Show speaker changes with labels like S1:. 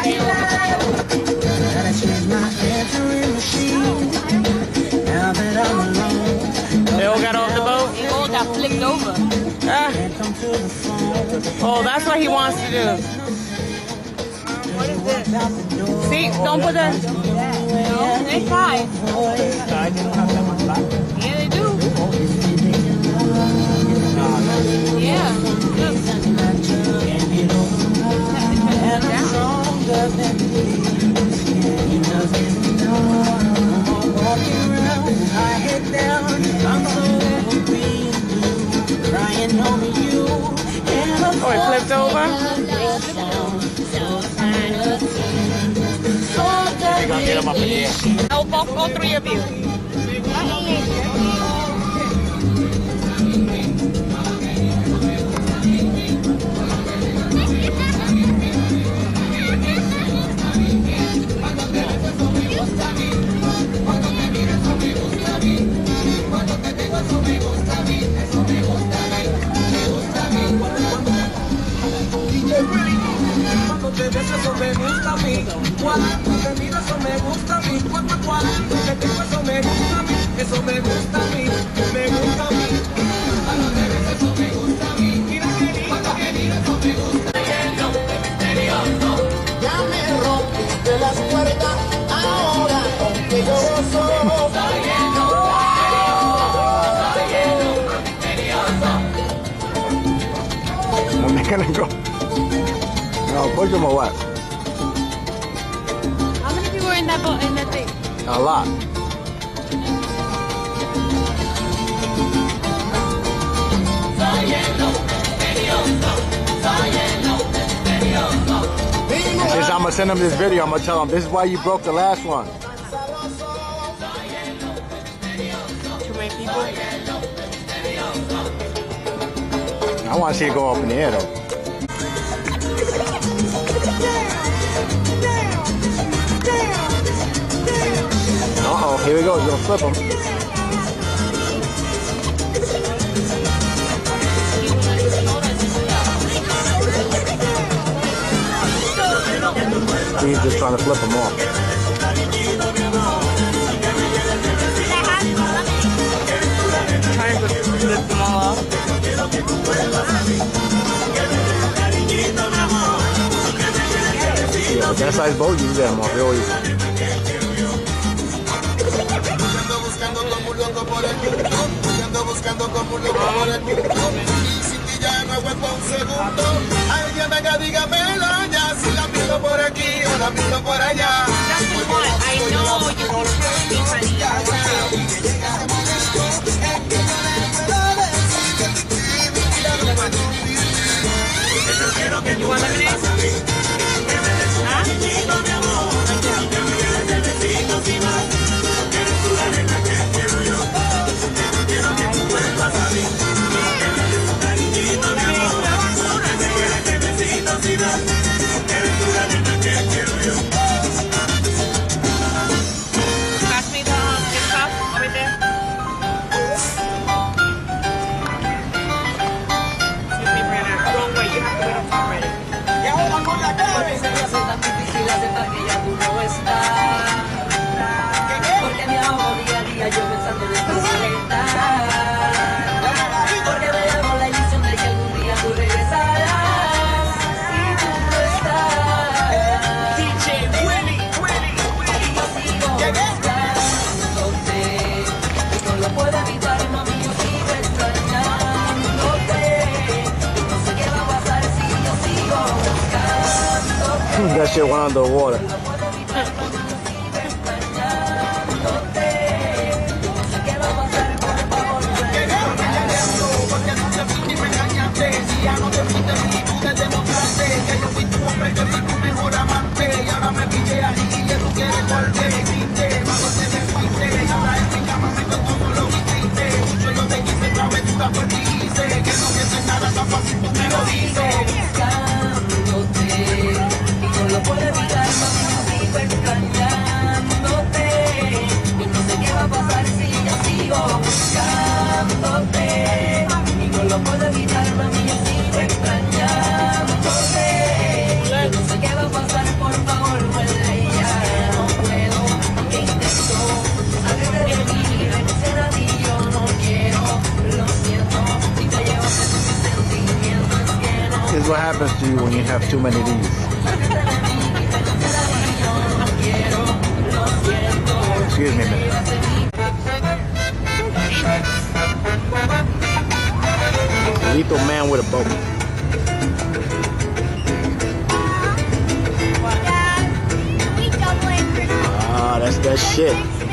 S1: They all got off the boat?
S2: They all got flicked over.
S1: Ah. Oh, that's what he wants to do.
S2: What is this?
S1: See, don't put that.
S2: No, they fly. Yeah, they do. Yeah. Look.
S1: Oh, it flipped over?
S3: We're gonna get him up in the air.
S2: No, all three of you.
S4: Eso me gusta a mí, cuando te miro eso me gusta a mí, cuando te tengo eso me gusta a mí, eso me gusta a mí, me gusta a mí. Cuando te ves eso me gusta a mí, mira que lindo, eso me gusta. Misterioso. Ya me rompiste las cuerdas, ahora aunque yo gozo. Soy lleno, misterioso.
S3: I'm not gonna go. No, push him or what?
S2: How many people were in that boat, in that thing?
S3: A lot. Since I'm gonna send him this video, I'm gonna tell him this is why you broke the last one.
S1: Too many people?
S3: I want to see it go up in the air though. Uh-oh, here we go. You're gonna flip him. He's just trying to flip him off.
S1: Trying to flip them all off.
S3: Yeah, with that size boat, you can get him off real easy.
S4: Buscando como un loco por el mundo. Y si ti ya no aguanto un segundo, alguien venga, dígamelo ya. Si la miro por aquí o la miro por allá.
S2: Justin, what? I know you can tell me, honey. You want lemonade? Huh? Pass me the gift shop over there. Excuse me, Brianna. Wrong way. You have to wait until I'm ready.
S5: Porque me hago día a día yo pensando de tu maleta. Porque me hago la ilusión de que algún día tú regresarás. Y tú no estás.
S4: DJ Willy.
S5: Yo sigo buscándote. Y no lo puedo evitar, mami, yo sigo extrañándote. Yo no sé qué va a pasar si yo sigo buscándote.
S3: That shit went under the water.
S4: Ya no te fuiste ni tú te demostraste que yo fui tu hombre, yo fui tu mejor amante. Y ahora me pillé ahí y tú quieres volver. Viste, cuando te me fuiste, ahora en mi cama me todo lo que hiciste. Mucho yo te quise, travesura por ti hice. Que no pienses nada tan fácil, tú me lo dices.
S5: Buscándote y no lo puedo evitar, mami.
S3: happens to you when you have too many of these. Excuse me a minute. Lethal man with a boat. Ah, that's that shit.